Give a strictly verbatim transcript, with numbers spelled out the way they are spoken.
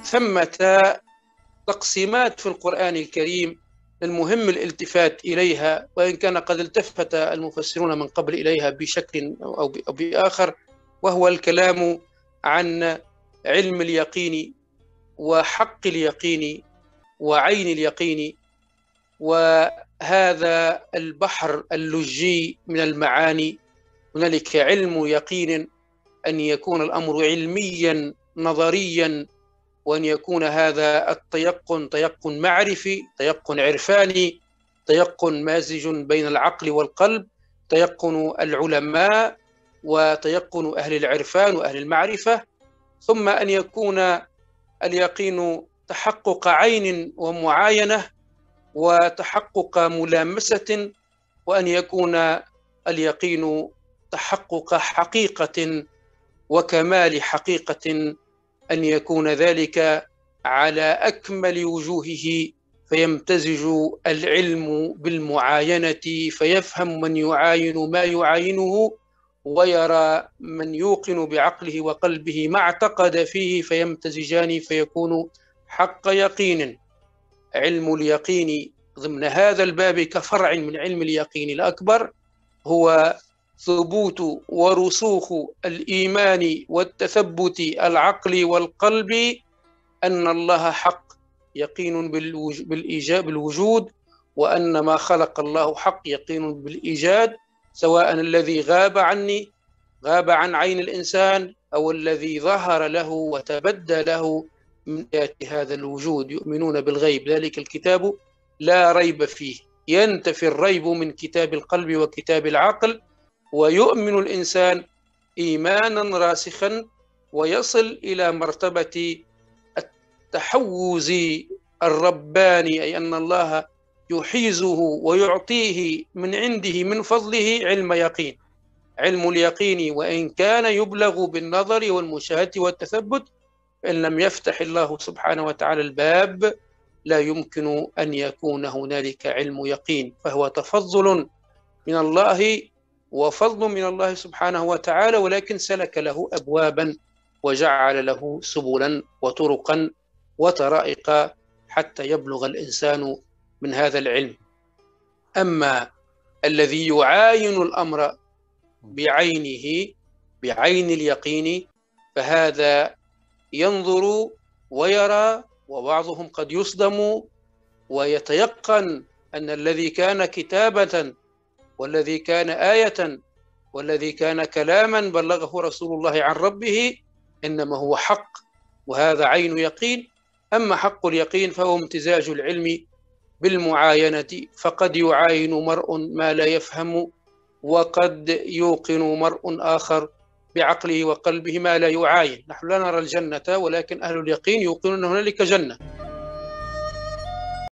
ثمة تقسيمات في القرآن الكريم المهم الالتفات إليها، وإن كان قد التفت المفسرون من قبل إليها بشكل أو بآخر، وهو الكلام عن علم اليقين وحق اليقين وعين اليقين. وهذا البحر اللجي من المعاني، هنالك علم يقين، أن يكون الأمر علميا نظريا، وأن يكون هذا التيقن تيقن معرفي، تيقن عرفاني، تيقن مازج بين العقل والقلب، تيقن العلماء وتيقن أهل العرفان وأهل المعرفة. ثم أن يكون اليقين تحقق عين ومعاينة وتحقق ملامسة، وأن يكون اليقين تحقق حقيقة وكمال حقيقة، أن يكون ذلك على أكمل وجوهه، فيمتزج العلم بالمعاينة، فيفهم من يعاين ما يعاينه، ويرى من يوقن بعقله وقلبه ما اعتقد فيه، فيمتزجان فيكون حق يقين. علم اليقين ضمن هذا الباب كفرع من علم اليقين الأكبر هو ثبوت ورسوخ الإيمان والتثبت العقل والقلب أن الله حق، يقين بالإيجاب بالوجود، وأن ما خلق الله حق، يقين بالإيجاد، سواء الذي غاب عني غاب عن عين الإنسان أو الذي ظهر له وتبدى له من آيات هذا الوجود. يؤمنون بالغيب، ذلك الكتاب لا ريب فيه، ينتفي الريب من كتاب القلب وكتاب العقل، ويؤمن الإنسان إيمانا راسخا، ويصل إلى مرتبة التحوز الرباني، أي أن الله يحيزه ويعطيه من عنده من فضله علم يقين. علم اليقين وإن كان يبلغ بالنظر والمشاهدة والتثبت، إن لم يفتح الله سبحانه وتعالى الباب لا يمكن أن يكون هنالك علم يقين، فهو تفضل من الله وفضل من الله سبحانه وتعالى، ولكن سلك له أبوابا وجعل له سبلا وطرقا وطرائق حتى يبلغ الإنسان من هذا العلم. أما الذي يعاين الأمر بعينه بعين اليقين فهذا ينظر ويرى، وبعضهم قد يصدم ويتيقن أن الذي كان كتابة والذي كان آية والذي كان كلاما بلغه رسول الله عن ربه إنما هو حق، وهذا عين يقين. أما حق اليقين فهو امتزاج العلم بالمعاينة، فقد يعاين مرء ما لا يفهم، وقد يوقن مرء آخر بعقله وقلبه ما لا يعاين. نحن لا نرى الجنة، ولكن أهل اليقين يوقنون هنالك جنة.